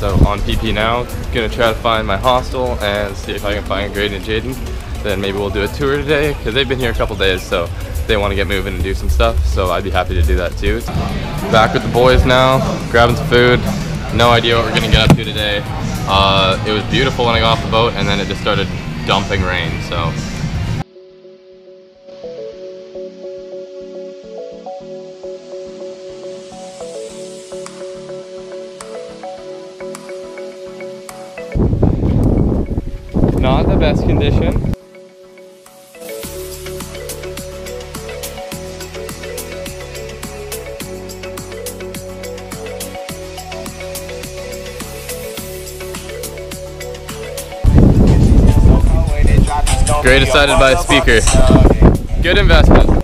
So on PP now, gonna try to find my hostel and see if I can find Graydon and Jaden. Then maybe we'll do a tour today, because they've been here a couple days, so they want to get moving and do some stuff, so I'd be happy to do that too. Back with the boys now, grabbing some food. No idea what we're gonna get up to today. It was beautiful when I got off the boat, and then it just started dumping rain, so. Not the best condition. Great decided by a speaker. Good investment.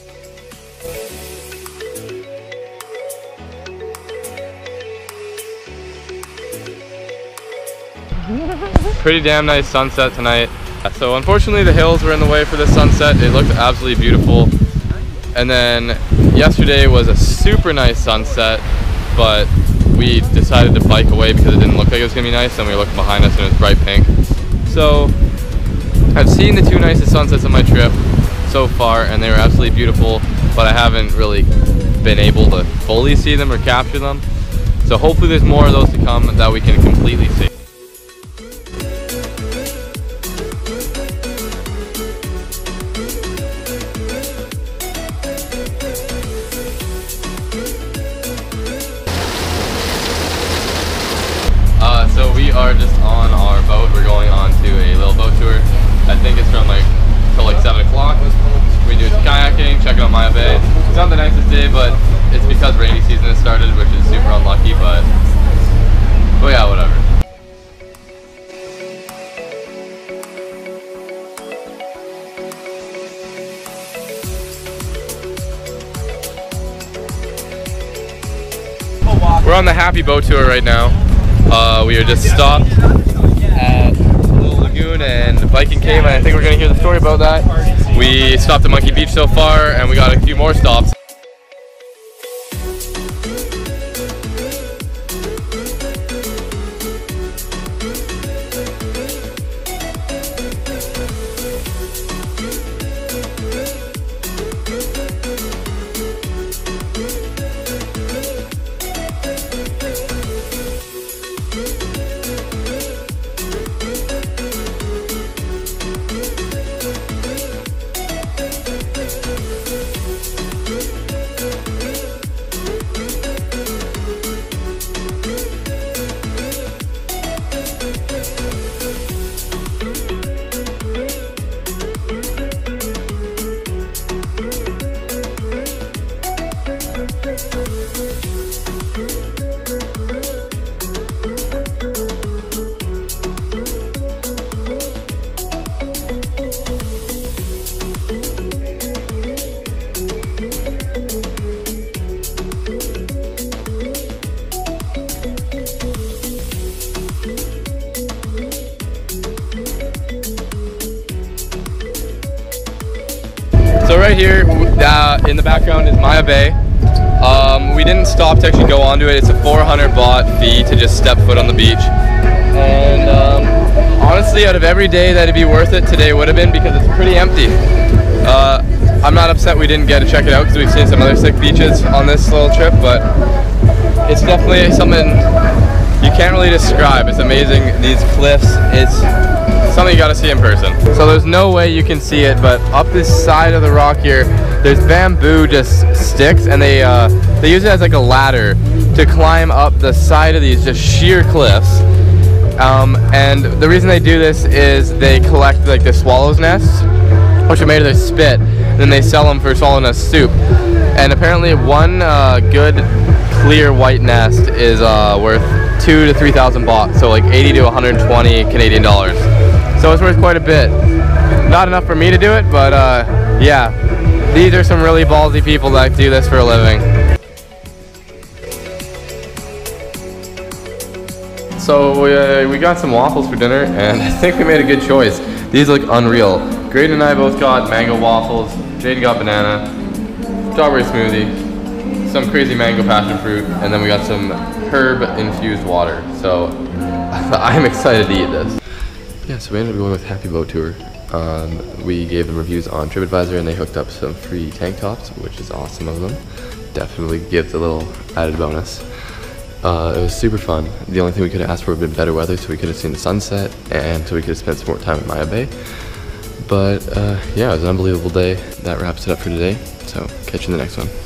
Pretty damn nice sunset tonight. So unfortunately the hills were in the way for this sunset. It looked absolutely beautiful. And then yesterday was a super nice sunset, but we decided to bike away because it didn't look like it was gonna be nice, and we looked behind us and it was bright pink. So I've seen the two nicest sunsets on my trip so far, and they were absolutely beautiful, but I haven't really been able to fully see them or capture them. So hopefully there's more of those to come that we can completely see. So we are just on our boat. We're going on to a little boat tour. I think it's from till 7 o'clock. We do kayaking, checking out Maya Bay. It's not the nicest day, but it's because rainy season has started, which is super unlucky, but yeah, whatever. We're on the Happy Boat Tour right now. We are just stopped at a little lagoon and biking cave, and I think we're going to hear the story about that. We stopped at Monkey Beach so far, and we got a few more stops. So right here in the background is Maya Bay. We didn't stop to actually go onto it. It's a 400 baht fee to just step foot on the beach. And honestly, out of every day that it'd be worth it, today would have been, because it's pretty empty. I'm not upset we didn't get to check it out, because we've seen some other sick beaches on this little trip, but it's definitely something you can't really describe. It's amazing, these cliffs. It's something you gotta see in person. So there's no way you can see it, but up this side of the rock here, there's bamboo just sticks, and they use it as like a ladder to climb up the side of these just sheer cliffs. And the reason they do this is they collect like the swallow's nests, which are made of their spit, and then they sell them for swallow-nest soup. And apparently one good clear white nest is worth 2,000 to 3,000 baht, so like 80 to 120 Canadian dollars. So it's worth quite a bit. Not enough for me to do it, but yeah, these are some really ballsy people that do this for a living. So we got some waffles for dinner, and I think we made a good choice. These look unreal. Graydon and I both got mango waffles. Jaden got banana, strawberry smoothie. some crazy mango passion fruit, and then we got some herb infused water. So I'm excited to eat this. Yeah, so we ended up going with Happy Boat Tour. We gave them reviews on TripAdvisor, and they hooked up some free tank tops, which is awesome of them. Definitely gives a little added bonus. It was super fun. The only thing we could have asked for would have been better weather, so we could have seen the sunset, and so we could have spent some more time at Maya Bay. But yeah, it was an unbelievable day. That wraps it up for today, so catch you in the next one.